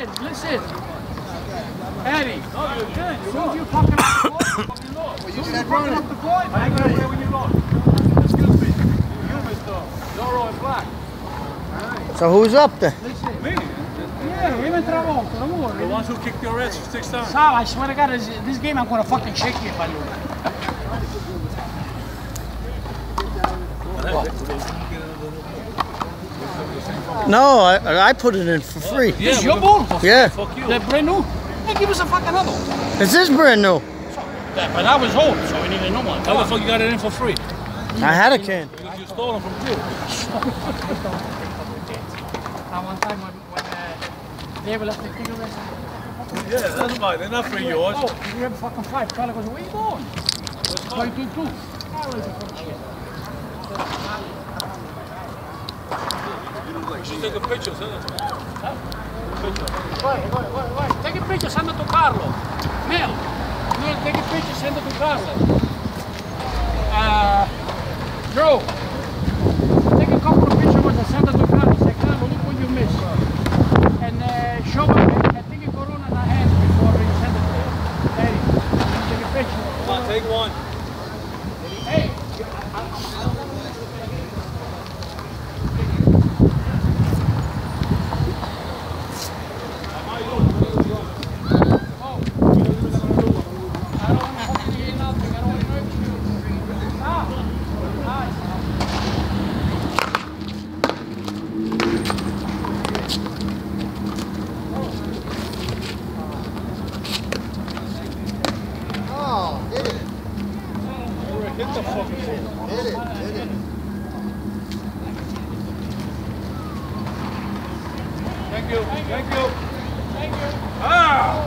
Listen. Eddie. No, you're good. As soon as you fucking up the ball, you said running up the ball. I ain't gonna say when you lost. Excuse me. You, Mr. Zorro and Black. So who's up there? Listen. Me? Yeah, him and Travolta. The ones who kicked your ass 6 times. Sal, I swear to God, this game I'm gonna fucking shake you if I lose. No, I put it in for free. Yeah, this is your ball? Yeah. Fuck you. They're brand new. Hey, give us a fucking other one. This is brand new. Yeah, but that was old, so we need a new one. How the fuck you got it in for free? I had a can. Because you stole them from you. One time when David left the kicker race. Yeah, that's mine. They're not for yours. Oh, we have fucking 5. Carla goes, where you going? Why you do 2? Just take a picture, send it to me. Huh? Wait. Take a picture, send it to Carlo. Mel, no, take a picture, send it to Carlo. Joe, take a couple of pictures and send it to Carlo. Say, Carlo, look what you missed. And show him, I think you Corona in our hands before you send it to him. Hey, take a picture. Come on, take one. Hey. Thank you. Ah!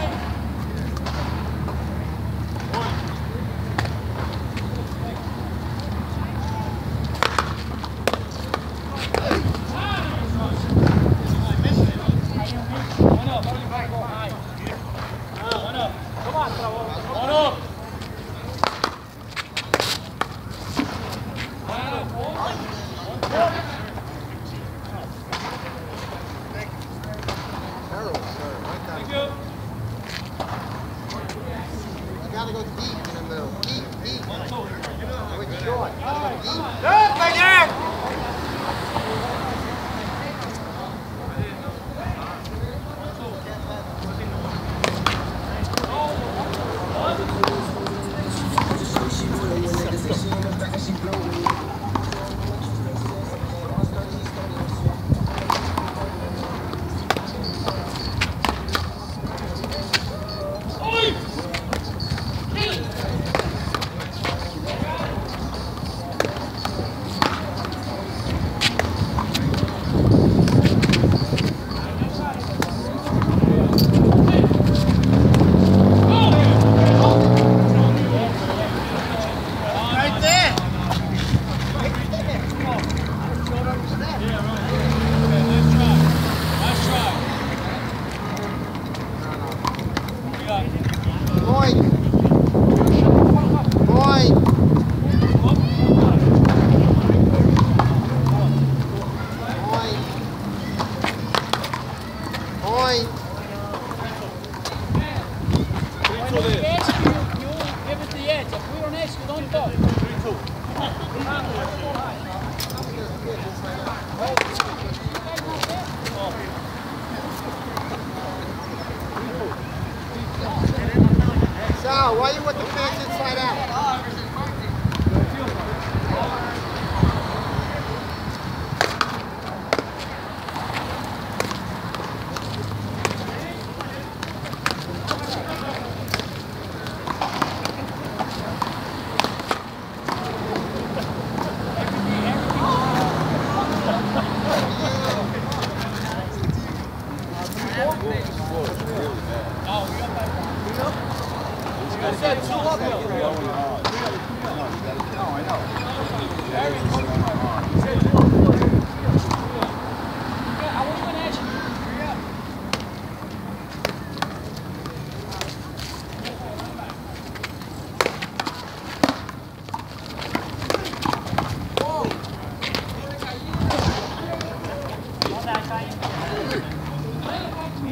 Sal, why are you with the pants inside out?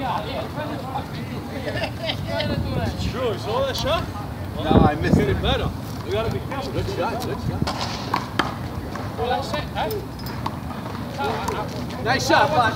True, you saw that shot? No, I missed Get it. it better. You gotta be careful. Good shot, good shot. Well, that's it, eh? Nice shot, Bud.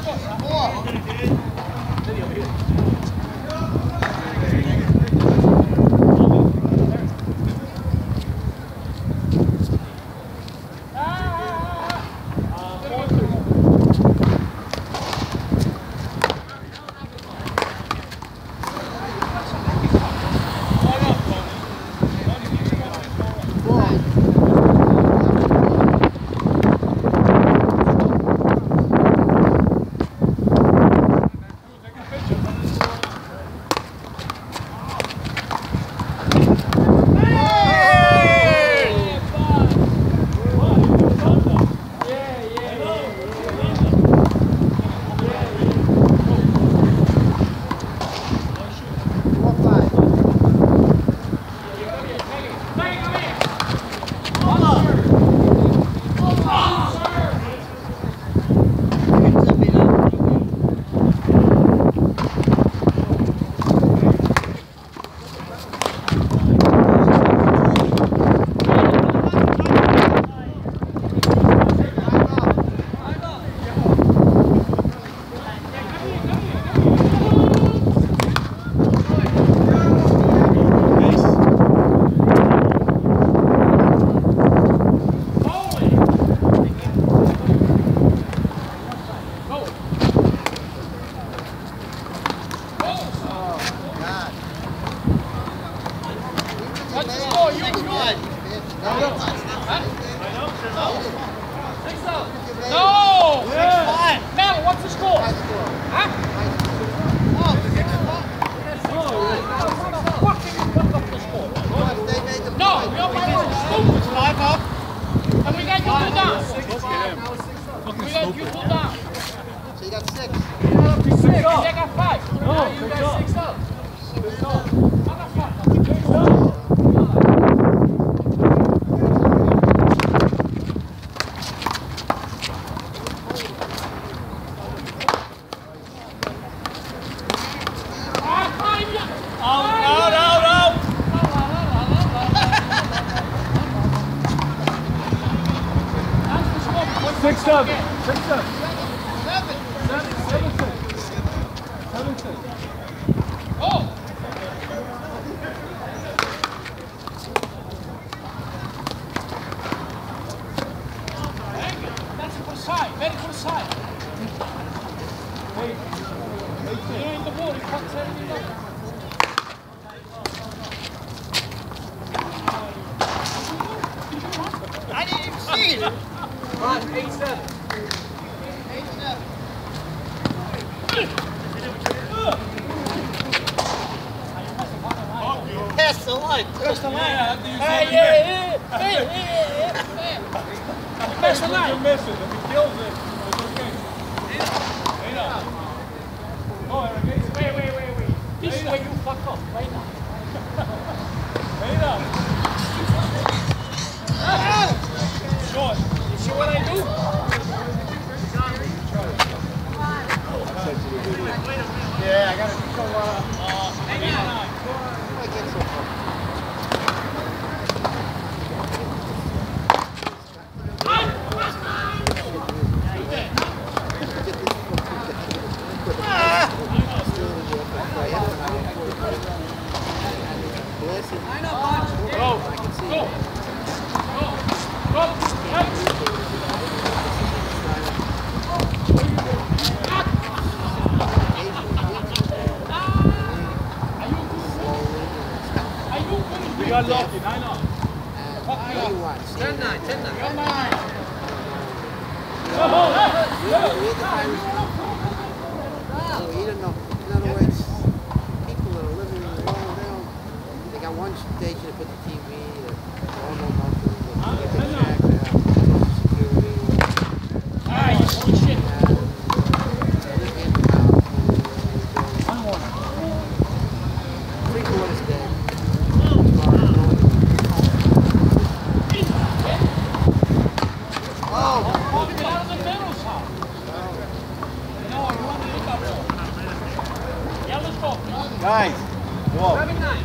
Guys, whoa.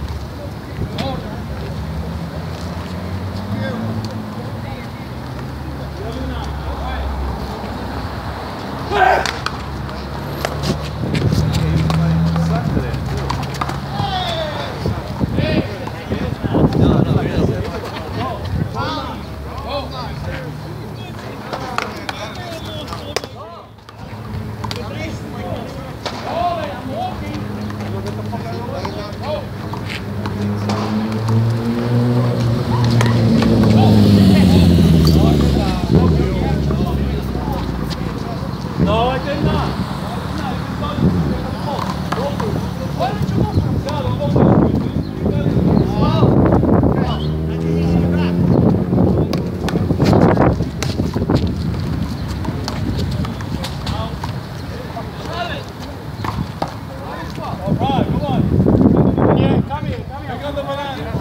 No, I did not. Why didn't you go all right, come on. Yeah, come here. Pick up the banana.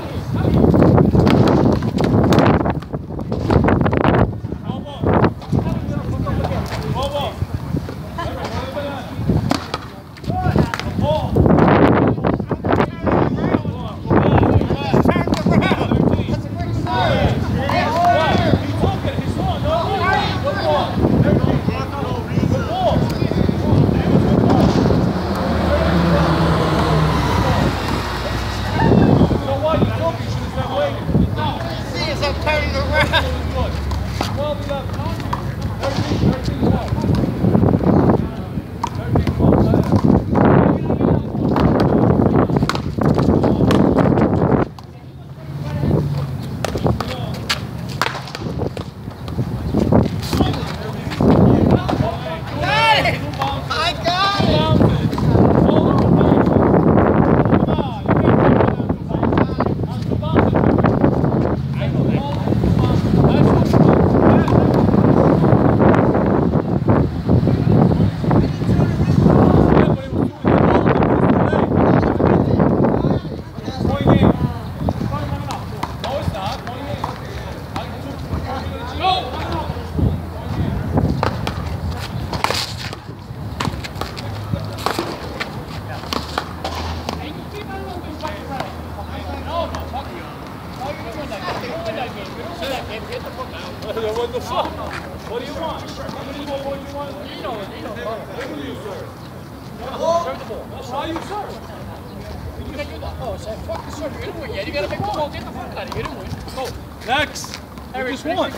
What the fuck? What do you want? What do you want? You know it. Where do you serve? Serve the ball. Why you serve? You gotta do that. Oh, say fucking serve. You didn't win yet. You gotta make the ball. Get the fuck out of here. You didn't win. Go. Next. We just won.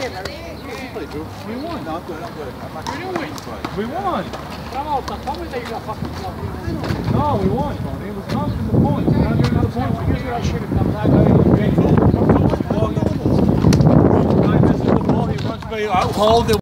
We won. No, I'm good. You didn't win. We won. Come on, tell me that you got fucking club. No, we won, Tony. It was counting the points. Now you're another point. Here's what I should have done. I'll hold it.